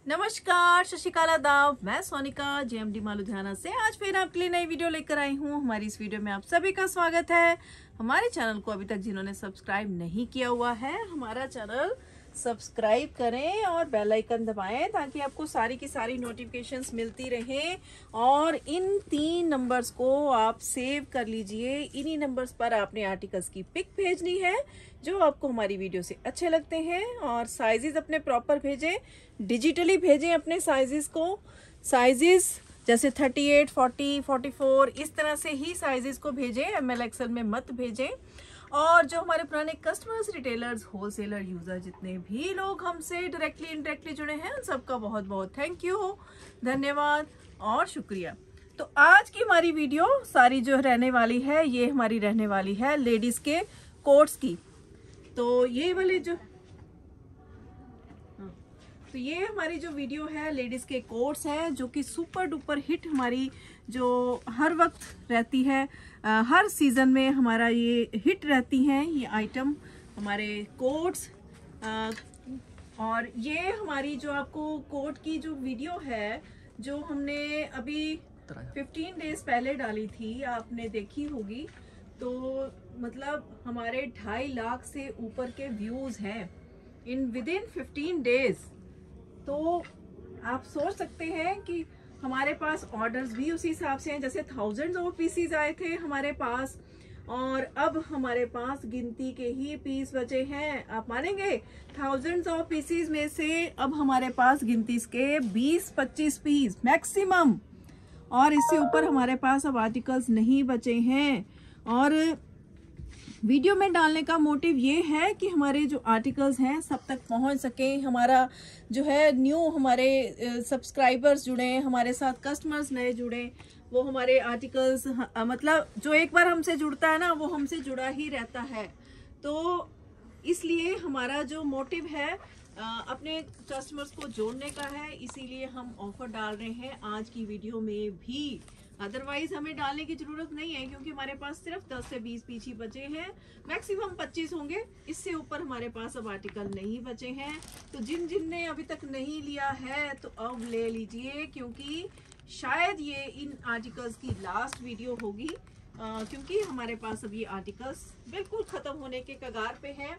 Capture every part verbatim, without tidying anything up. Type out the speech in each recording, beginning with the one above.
नमस्कार, शशिकाल आदाब। मैं सोनिका जेएमडी माँ लुधियाना से आज फिर आपके लिए नई वीडियो लेकर आई हूँ। हमारी इस वीडियो में आप सभी का स्वागत है। हमारे चैनल को अभी तक जिन्होंने सब्सक्राइब नहीं किया हुआ है, हमारा चैनल सब्सक्राइब करें और बेल आइकन दबाएं ताकि आपको सारी की सारी नोटिफिकेशंस मिलती रहें। और इन तीन नंबर्स को आप सेव कर लीजिए। इन्हीं नंबर्स पर आपने आर्टिकल्स की पिक भेजनी है जो आपको हमारी वीडियो से अच्छे लगते हैं, और साइजेस अपने प्रॉपर भेजें, डिजिटली भेजें अपने साइजेस को। साइजेस जैसे thirty eight, forty, forty four इस तरह से ही साइजेस को भेजें, एम एल एक्सएल में मत भेजें। और जो हमारे पुराने कस्टमर्स, रिटेलर्स, होलसेलर, यूजर, जितने भी लोग हमसे डायरेक्टली इनडायरेक्टली जुड़े हैं, उन सबका बहुत बहुत थैंक यू, धन्यवाद और शुक्रिया। तो आज की हमारी वीडियो सारी जो रहने वाली है, ये हमारी रहने वाली है लेडीज के कोट्स की। तो ये वाले जो तो ये हमारी जो वीडियो है लेडीज के कोट्स है, जो कि सुपर डुपर हिट हमारी जो हर वक्त रहती है, आ, हर सीजन में हमारा ये हिट रहती हैं ये आइटम, हमारे कोट्स। आ, और ये हमारी जो आपको कोट की जो वीडियो है जो हमने अभी फिफ्टीन डेज पहले डाली थी, आपने देखी होगी। तो मतलब हमारे ढाई लाख से ऊपर के व्यूज हैं in within fifteen days. तो आप सोच सकते हैं कि हमारे पास ऑर्डर्स भी उसी हिसाब से हैं। जैसे थाउजेंड्स ऑफ पीसीज आए थे हमारे पास, और अब हमारे पास गिनती के ही पीस बचे हैं। आप मानेंगे, थाउजेंड्स ऑफ पीसीज में से अब हमारे पास गिनती के बीस पच्चीस पीस मैक्सिमम, और इससे ऊपर हमारे पास अब आर्टिकल्स नहीं बचे हैं। और वीडियो में डालने का मोटिव ये है कि हमारे जो आर्टिकल्स हैं सब तक पहुंच सके। हमारा जो है न्यू हमारे सब्सक्राइबर्स जुड़े, हमारे साथ कस्टमर्स नए जुड़े, वो हमारे आर्टिकल्स मतलब जो एक बार हमसे जुड़ता है ना, वो हमसे जुड़ा ही रहता है। तो इसलिए हमारा जो मोटिव है अपने कस्टमर्स को जोड़ने का है, इसीलिए हम ऑफर डाल रहे हैं आज की वीडियो में भी। अदरवाइज हमें डालने की जरूरत नहीं है, क्योंकि हमारे पास सिर्फ दस से बीस पीस ही बचे हैं, मैक्सिमम पच्चीस होंगे। इससे ऊपर हमारे पास अब आर्टिकल नहीं बचे हैं। तो जिन जिन ने अभी तक नहीं लिया है तो अब ले लीजिए, क्योंकि शायद ये इन आर्टिकल्स की लास्ट वीडियो होगी, आ, क्योंकि हमारे पास अब ये आर्टिकल्स बिल्कुल खत्म होने के कगार पे हैं।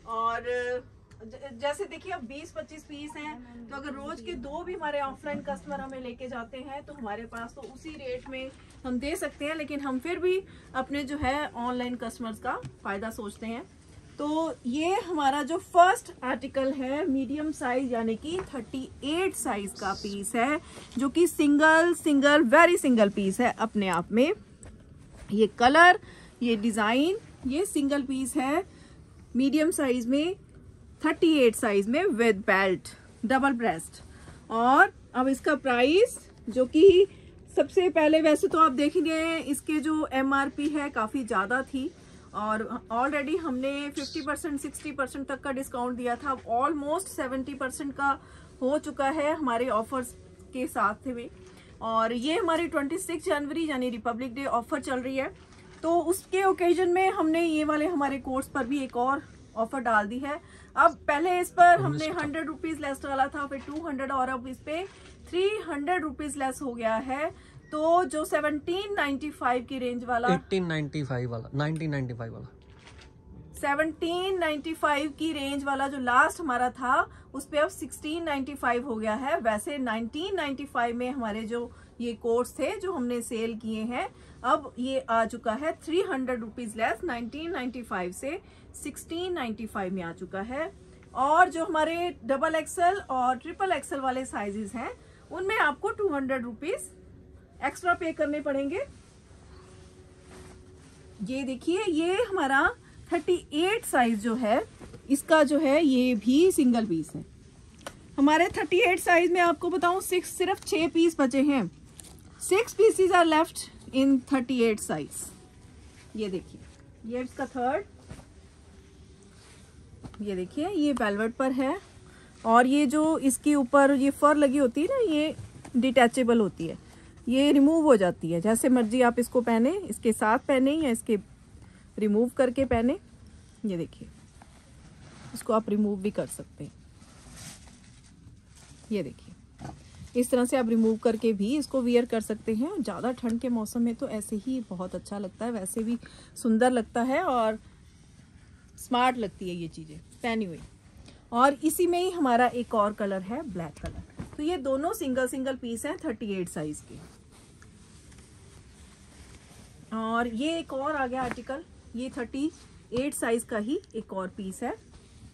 और जैसे देखिए अब बीस पच्चीस पीस हैं, तो अगर रोज के दो भी हमारे ऑफलाइन कस्टमर हमें लेके जाते हैं तो हमारे पास तो उसी रेट में हम दे सकते हैं, लेकिन हम फिर भी अपने जो है ऑनलाइन कस्टमर्स का फायदा सोचते हैं। तो ये हमारा जो फर्स्ट आर्टिकल है मीडियम साइज यानी कि थर्टी एट साइज का पीस है, जो कि single single very single piece है अपने आप में। ये कलर, ये डिजाइन, ये सिंगल पीस है मीडियम साइज में, थर्टी एट साइज में विद बेल्ट, डबल ब्रेस्ट। और अब इसका प्राइस, जो कि सबसे पहले वैसे तो आप देखेंगे इसके जो एमआरपी है काफी ज्यादा थी, और ऑलरेडी हमने फिफ्टी परसेंट सिक्सटी परसेंट तक का डिस्काउंट दिया था। अब ऑलमोस्ट सेवेंटी परसेंट का हो चुका है हमारे ऑफर्स के साथ में। और ये हमारी ट्वेंटी सिक्स जनवरी यानी रिपब्लिक डे ऑफर चल रही है, तो उसके ओकेजन में हमने ये वाले हमारे कोर्स पर भी एक और ऑफर डाल दी है। अब पहले इस पर हमने हंड्रेड रुपीज लेस डाला था, फिर टू हंड्रेड, और अब इस पे थ्री हंड्रेड रुपीज लेस हो गया है। तो जो सेवनटीन नाइन्टी फाइव की रेंज वाला, एटीन नाइन्टी फाइव वाला, नाइनटीन नाइन्टी फाइव वाला, सेवनटीन नाइन्टी फाइव की रेंज वाला जो लास्ट हमारा था, उस पे अब सिक्सटीन नाइन्टी फाइव हो गया है। वैसे नाइनटीन नाइन्टी फाइव में हमारे जो ये कोर्स थे जो हमने सेल किए हैं, अब ये आ चुका है three hundred rupees less, nineteen ninety five से सिक्सटीन नाइन्टी फाइव में आ चुका है। और जो हमारे डबल एक्सएल और ट्रिपल एक्सएल वाले साइजेस हैं, उनमें आपको टू हंड्रेड रुपीज एक्स्ट्रा पे करने पड़ेंगे। ये देखिए, ये हमारा थर्टी एट साइज जो है, इसका जो है ये भी सिंगल पीस है। हमारे थर्टी एट साइज में आपको बताऊं सिक्स सिर्फ छह पीस बचे हैं। Six pieces are left in thirty eight size. ये देखिए, ये इसका थर्ड, ये देखिए ये वेलवेट पर है, और ये जो इसके ऊपर ये फर लगी होती है ना, ये डिटैचेबल होती है, ये रिमूव हो जाती है। जैसे मर्जी आप इसको पहने, इसके साथ पहने या इसके रिमूव करके पहने। ये देखिए, इसको आप रिमूव भी कर सकते हैं। ये देखिए, इस तरह से आप रिमूव करके भी इसको वियर कर सकते हैं। ज़्यादा ठंड के मौसम में तो ऐसे ही बहुत अच्छा लगता है, वैसे भी सुंदर लगता है और स्मार्ट लगती है ये चीज़ें पहनी हुई। और इसी में ही हमारा एक और कलर है ब्लैक कलर। तो ये दोनों सिंगल सिंगल पीस हैं थर्टी एट साइज के। और ये एक और आ गया आर्टिकल, ये थर्टी एट साइज का ही एक और पीस है।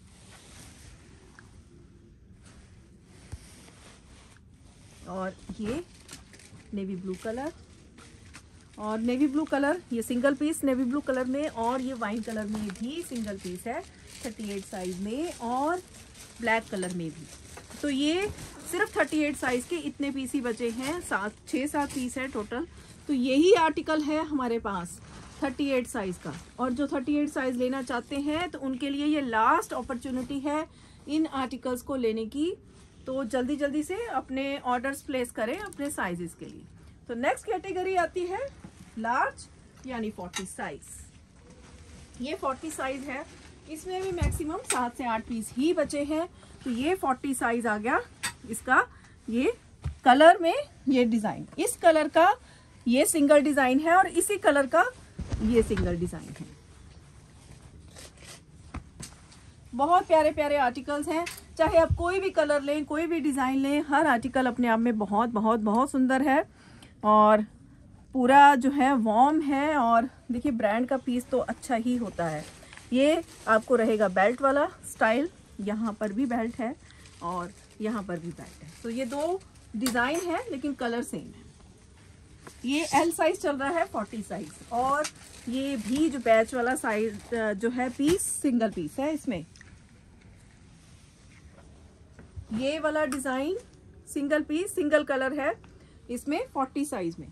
और ये नेवी ब्लू कलर, और नेवी ब्लू कलर ये single piece navy blue colour में, और ये वाइन कलर में भी सिंगल पीस है थर्टी एट साइज में, और ब्लैक कलर में भी। तो ये सिर्फ थर्टी एट साइज के इतने पीस ही बचे हैं, सात छः सात पीस है टोटल। तो यही आर्टिकल है हमारे पास थर्टी एट साइज का। और जो थर्टी एट साइज लेना चाहते हैं तो उनके लिए ये लास्ट अपॉर्चुनिटी है इन आर्टिकल्स को लेने की। तो जल्दी जल्दी से अपने ऑर्डर्स प्लेस करें अपने साइजेस के लिए। तो नेक्स्ट कैटेगरी आती है लार्ज यानी फोर्टी साइज। ये फोर्टी साइज है, इसमें भी मैक्सिमम सात से आठ पीस ही बचे हैं। तो ये फोर्टी साइज आ गया इसका। ये कलर में ये डिजाइन, इस कलर का ये सिंगल डिजाइन है और इसी कलर का ये सिंगल डिजाइन है। बहुत प्यारे प्यारे आर्टिकल्स हैं, चाहे आप कोई भी कलर लें, कोई भी डिजाइन लें, हर आर्टिकल अपने आप में बहुत बहुत बहुत सुंदर है और पूरा जो है वार्म है। और देखिए ब्रांड का पीस तो अच्छा ही होता है। ये आपको रहेगा बेल्ट वाला स्टाइल, यहाँ पर भी बेल्ट है और यहाँ पर भी बेल्ट है। तो ये दो डिजाइन है लेकिन कलर सेम है। ये एल साइज चल रहा है, फोर्टी साइज। और ये भी जो बैच वाला साइज जो है पीस सिंगल पीस है। इसमें ये वाला design single piece single colour है इसमें फोर्टी साइज में।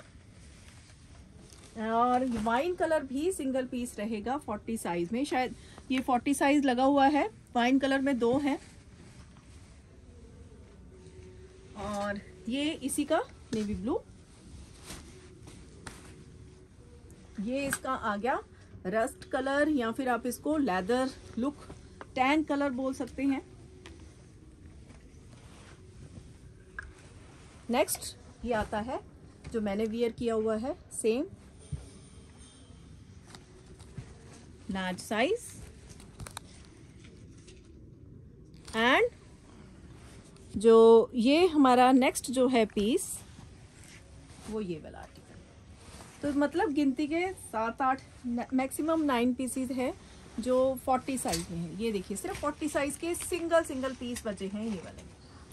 और वाइन कलर भी सिंगल पीस रहेगा फोर्टी साइज में। शायद ये फोर्टी साइज लगा हुआ है, वाइन कलर में दो है। और ये इसी का नेवी ब्लू, ये इसका आ गया रस्ट कलर या फिर आप इसको लेदर लुक टैन कलर बोल सकते हैं। नेक्स्ट ये आता है जो मैंने वियर किया हुआ है, सेम लार्ज साइज। एंड जो ये हमारा नेक्स्ट जो है पीस वो ये वाला आर्टिकल। तो मतलब गिनती के सात आठ मैक्सिमम नाइन पीसीज है जो फोर्टी साइज में है। ये देखिए सिर्फ फोर्टी साइज के सिंगल सिंगल पीस बचे हैं ये वाले।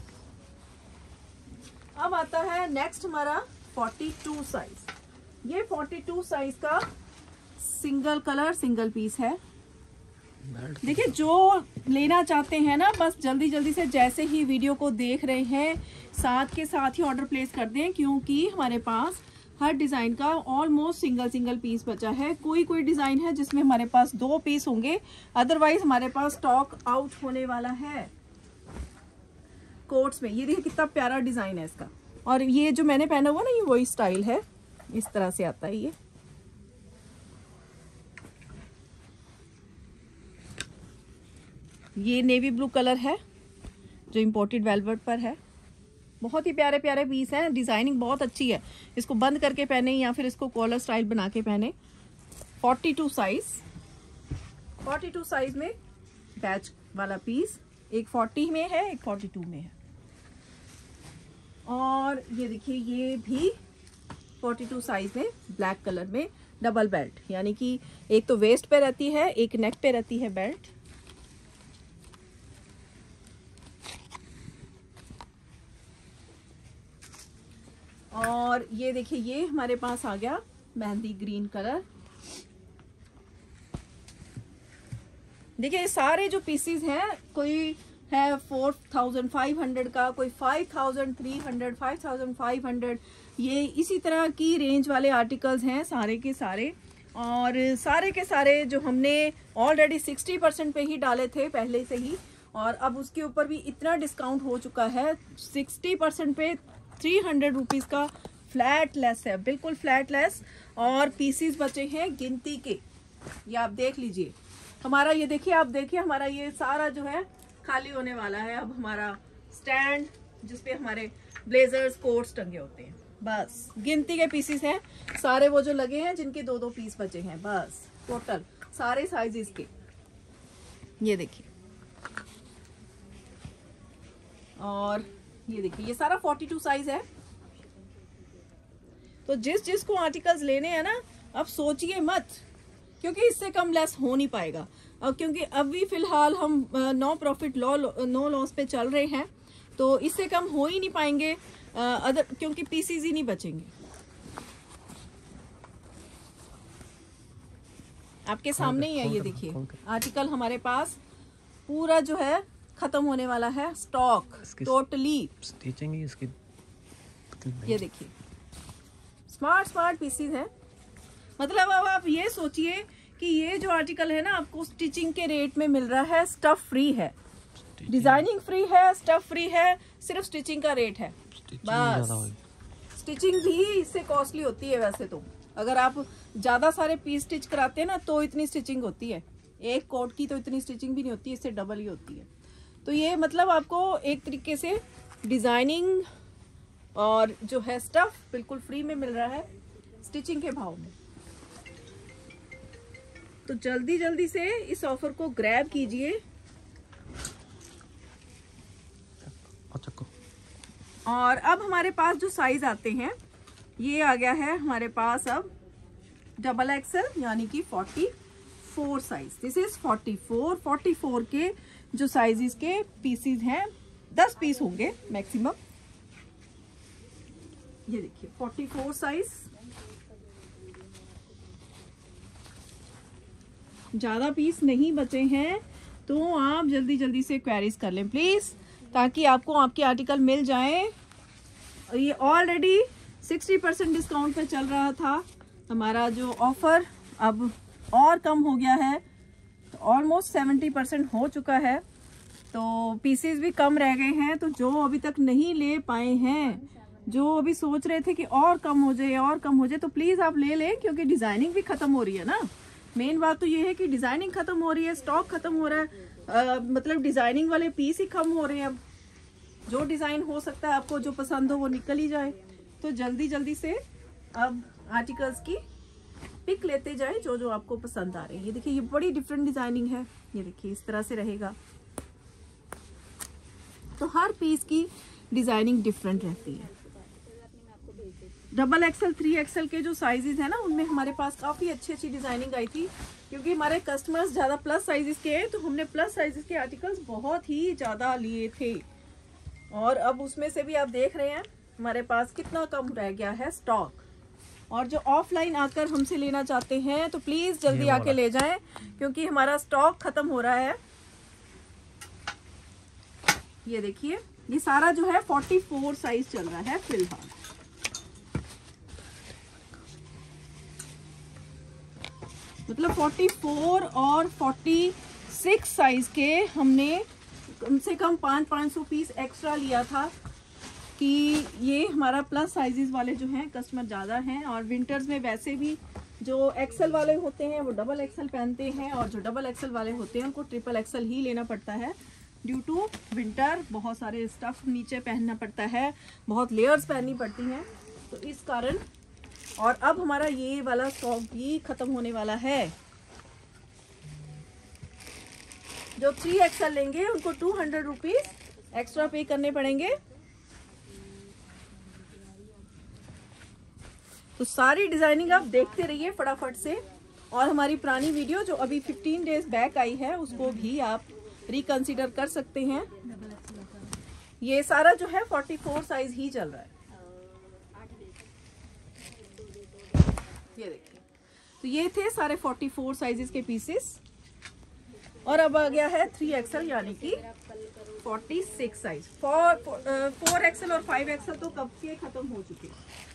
अब आता है नेक्स्ट हमारा फोर्टी टू साइज। ये फोर्टी टू साइज का सिंगल कलर सिंगल पीस है। देखिए जो लेना चाहते हैं ना, बस जल्दी जल्दी से जैसे ही वीडियो को देख रहे हैं साथ के साथ ही ऑर्डर प्लेस कर दें, क्योंकि हमारे पास हर डिजाइन का ऑलमोस्ट सिंगल सिंगल पीस बचा है। कोई कोई डिजाइन है जिसमें हमारे पास दो पीस होंगे, अदरवाइज हमारे पास स्टॉक आउट होने वाला है कोट्स में। ये देखिए कितना प्यारा डिजाइन है इसका। और ये जो मैंने पहना हुआ ना, ये वही स्टाइल है, इस तरह से आता है। ये ये नेवी ब्लू कलर है जो इंपोर्टेड वेलवेट पर है। बहुत ही प्यारे प्यारे पीस हैं, डिजाइनिंग बहुत अच्छी है। इसको बंद करके पहने या फिर इसको कॉलर स्टाइल बना के पहने। Forty two size, forty two size में बैच वाला पीस, एक फोर्टी में है एक फोर्टी टू में है। और ये देखिए ये भी फोर्टी टू साइज में ब्लैक कलर में डबल बेल्ट, यानी कि एक तो वेस्ट पे रहती है एक नेक पे रहती है बेल्ट। और ये देखिए ये हमारे पास आ गया मेहंदी ग्रीन कलर। देखिए ये सारे जो पीसीज हैं, कोई है फोर थाउजेंड फाइव हंड्रेड का, कोई five thousand three hundred, five thousand five hundred, ये इसी तरह की रेंज वाले आर्टिकल्स हैं सारे के सारे। और सारे के सारे जो हमने ऑलरेडी सिक्सटी परसेंट पे ही डाले थे पहले से ही, और अब उसके ऊपर भी इतना डिस्काउंट हो चुका है सिक्सटी परसेंट पे थ्री हंड्रेड रुपीज का फ्लैट लेस है, बिल्कुल फ्लैट लेस। और पीसीज बचे हैं गिनती के, ये आप देख लीजिए। हमारा ये देखिए, आप देखिए हमारा ये सारा जो है खाली होने वाला है। अब हमारा स्टैंड जिसपे हमारे ब्लेजर्स कोट्स टंगे होते हैं। बस गिनती के पीसेस हैं सारे वो जो लगे हैं, जिनके दो दो पीस बचे हैं, बस टोटल सारे साइजेस के। ये देखिए, और ये देखिए ये सारा बयालीस साइज है। तो जिस जिसको आर्टिकल्स लेने हैं ना, अब सोचिए मत, क्योंकि इससे कम लेस हो नहीं पाएगा। अब क्योंकि अभी फिलहाल हम no profit law no loss पे चल रहे हैं, तो इससे कम हो ही नहीं पाएंगे अदर, क्योंकि पीसीज ही नहीं बचेंगे। आपके सामने ही है, ये देखिए आर्टिकल हमारे पास पूरा जो है खत्म होने वाला है स्टॉक टोटली। स्टिचिंग ही इसकी, ये देखिए स्मार्ट स्मार्ट पीसीज है। मतलब अब आप ये सोचिए कि ये जो आर्टिकल है ना, आपको स्टिचिंग के रेट में मिल रहा है, स्टफ फ्री है, डिजाइनिंग फ्री है, स्टफ फ्री है, सिर्फ स्टिचिंग का रेट है बस। स्टिचिंग भी इससे कॉस्टली होती है वैसे तो, अगर आप ज्यादा सारे पीस स्टिच कराते हैं ना तो इतनी स्टिचिंग होती है, एक कोट की तो इतनी स्टिचिंग भी नहीं होती, इससे डबल ही होती है। तो ये मतलब आपको एक तरीके से डिजाइनिंग और जो है स्टफ बिल्कुल फ्री में मिल रहा है स्टिचिंग के भाव में। तो जल्दी जल्दी से इस ऑफर को ग्रैब कीजिए। और अब हमारे पास जो साइज आते हैं, ये आ गया है हमारे पास अब डबल एक्सएल यानी कि चौवालीस साइज। दिस इज चौवालीस चौवालीस के जो साइजेस के पीसीज हैं, दस पीस होंगे मैक्सिमम। ये देखिए चौवालीस साइज, ज्यादा पीस नहीं बचे हैं, तो आप जल्दी जल्दी से क्वेरीज कर लें प्लीज, ताकि आपको आपके आर्टिकल मिल जाए। ये ऑलरेडी साठ परसेंट डिस्काउंट पे चल रहा था हमारा जो ऑफर, अब और कम हो गया है, तो ऑलमोस्ट सत्तर परसेंट हो चुका है, तो पीसेस भी कम रह गए हैं। तो जो अभी तक नहीं ले पाए हैं, जो अभी सोच रहे थे कि और कम हो जाए और कम हो जाए, तो प्लीज आप ले लें, क्योंकि डिजाइनिंग भी खत्म हो रही है ना। मेन बात तो ये है कि डिजाइनिंग खत्म हो रही है, स्टॉक खत्म हो रहा है, आ, मतलब डिजाइनिंग वाले पीस ही कम हो रहे हैं। अब जो डिजाइन हो सकता है आपको जो पसंद हो वो निकल ही जाए, तो जल्दी जल्दी से अब आर्टिकल्स की पिक लेते जाए जो जो आपको पसंद आ रहे हैं। ये देखिए ये बड़ी डिफरेंट डिजाइनिंग है, ये देखिए इस तरह से रहेगा। तो हर पीस की डिजाइनिंग डिफरेंट रहती है। डबल एक्सएल थ्री एक्सएल के जो साइजेस है ना, उनमें हमारे पास काफी अच्छी अच्छी डिजाइनिंग आई थी, क्योंकि हमारे कस्टमर्स ज्यादा प्लस साइजेस के हैं, तो हमने प्लस साइजेस के आर्टिकल्स बहुत ही ज्यादा लिए थे। और अब उसमें से भी आप देख रहे हैं हमारे पास कितना कम रह गया है स्टॉक। और जो ऑफलाइन आकर हमसे लेना चाहते हैं, तो प्लीज जल्दी आके ले जाएं, क्योंकि हमारा स्टॉक खत्म हो रहा है। ये देखिए ये सारा जो है चौवालीस साइज चल रहा है फिलहाल। मतलब चौवालीस और छियालीस साइज के हमने कम से कम पाँच पाँच सौ पीस एक्स्ट्रा लिया था, कि ये हमारा प्लस साइजेस वाले जो हैं कस्टमर ज़्यादा हैं, और विंटर्स में वैसे भी जो एक्सेल वाले होते हैं वो डबल एक्सेल पहनते हैं, और जो डबल एक्सेल वाले होते हैं उनको ट्रिपल एक्सेल ही लेना पड़ता है, ड्यू टू विंटर बहुत सारे स्टफ नीचे पहनना पड़ता है, बहुत लेयर्स पहननी पड़ती हैं, तो इस कारण। और अब हमारा ये वाला स्टॉक भी खत्म होने वाला है। जो थ्री एक्सएल लेंगे उनको टू हंड्रेड रुपीज एक्स्ट्रा पे करने पड़ेंगे। तो सारी डिजाइनिंग आप देखते रहिए फटाफट से, और हमारी पुरानी वीडियो जो अभी फिफ्टीन डेज बैक आई है उसको भी आप रिकंसिडर कर सकते हैं। ये सारा जो है चौवालीस साइज ही चल रहा है। ये देखिए, तो ये थे सारे चौवालीस साइजेस के पीसेस, और अब आ गया है थ्री एक्सएल यानी कि छियालीस साइज। फोर एक्सएल और फाइव एक्सएल तो कब के खत्म हो चुके,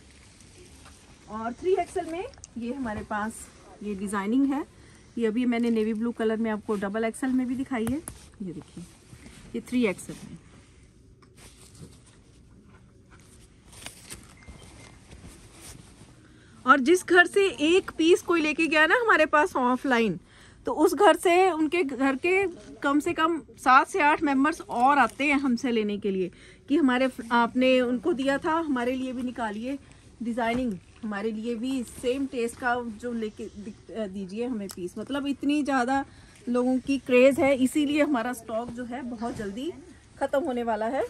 और थ्री एक्सएल में ये हमारे पास ये डिजाइनिंग है। ये अभी मैंने नेवी ब्लू कलर में आपको डबल एक्सएल में भी दिखाई है। ये देखिए ये थ्री एक्सएल में। और जिस घर से एक पीस कोई लेके गया ना हमारे पास ऑफलाइन, तो उस घर से उनके घर के कम से कम सात से आठ मेंबर्स और आते हैं हमसे लेने के लिए कि हमारे आपने उनको दिया था, हमारे लिए भी निकालिए डिज़ाइनिंग, हमारे लिए भी सेम टेस्ट का जो लेके दीजिए हमें पीस। मतलब इतनी ज़्यादा लोगों की क्रेज़ है, इसीलिए हमारा स्टॉक जो है बहुत जल्दी ख़त्म होने वाला है।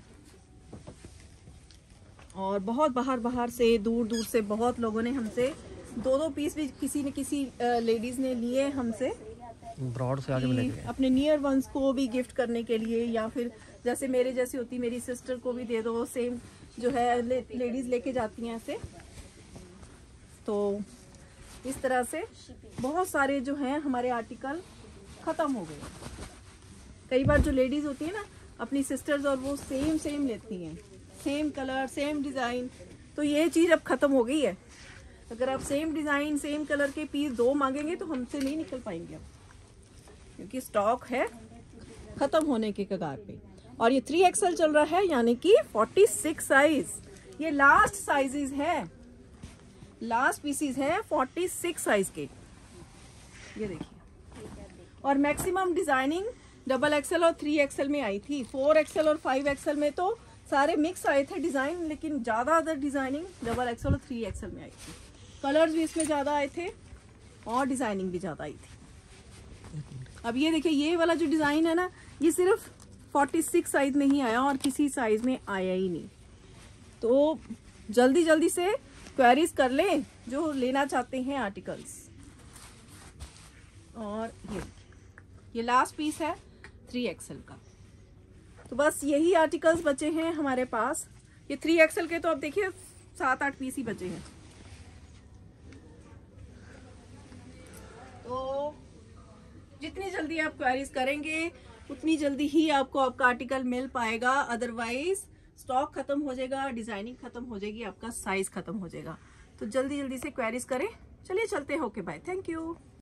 और बहुत बाहर बाहर से, दूर दूर से बहुत लोगों ने हमसे दो दो पीस भी किसी न किसी लेडीज़ ने लिए हमसे ब्रॉड से आगे मिलेंगे अपने नियर वंस को भी गिफ्ट करने के लिए, या फिर जैसे मेरे जैसी होती मेरी सिस्टर को भी दे दो, सेम जो है ले, लेडीज़ लेके जाती हैं ऐसे। तो इस तरह से बहुत सारे जो हैं हमारे आर्टिकल ख़त्म हो गए। कई बार जो लेडीज़ होती है ना अपनी सिस्टर्स, और वो सेम सेम लेती हैं, सेम कलर सेम डिज़ाइन, तो ये चीज़ अब ख़त्म हो गई है। अगर आप सेम डिज़ाइन सेम कलर के पीस दो मांगेंगे तो हमसे नहीं निकल पाएंगे अब, क्योंकि स्टॉक है ख़त्म होने के कगार पे। और ये थ्री एक्सएल चल रहा है, यानी कि फोर्टी सिक्स साइज, ये लास्ट साइजेस है, लास्ट पीसीज है फोर्टी सिक्स साइज के, ये देखिए। और मैक्सिमम डिजाइनिंग डबल एक्सएल और थ्री एक्सएल में आई थी, फोर एक्सएल और फाइव एक्सएल में तो सारे मिक्स आए थे डिजाइन, लेकिन ज्यादा अदर डिजाइनिंग डबल एक्सएल और थ्री एक्सएल में आई थी। कलर्स भी इसमें ज्यादा आए थे और डिजाइनिंग भी ज्यादा आई थी। अब ये देखिए, ये वाला जो डिजाइन है ना, ये सिर्फ फोर्टी सिक्स साइज में ही आया और किसी साइज में आया ही नहीं। तो जल्दी जल्दी से क्वेरीज कर लें जो लेना चाहते हैं आर्टिकल्स। और ये ये लास्ट पीस है थ्री एक्सएल का। तो बस यही आर्टिकल्स बचे हैं हमारे पास। ये थ्री एक्सएल के तो अब देखिए सात आठ पीस ही बचे हैं। तो जितनी जल्दी आप क्वेरीज करेंगे उतनी जल्दी ही आपको आपका आर्टिकल मिल पाएगा, अदरवाइज स्टॉक खत्म हो जाएगा, डिजाइनिंग खत्म हो जाएगी, आपका साइज खत्म हो जाएगा। तो जल्दी जल्दी से क्वेरीज करें। चलिए चलते हैं, ओके बाय, थैंक यू।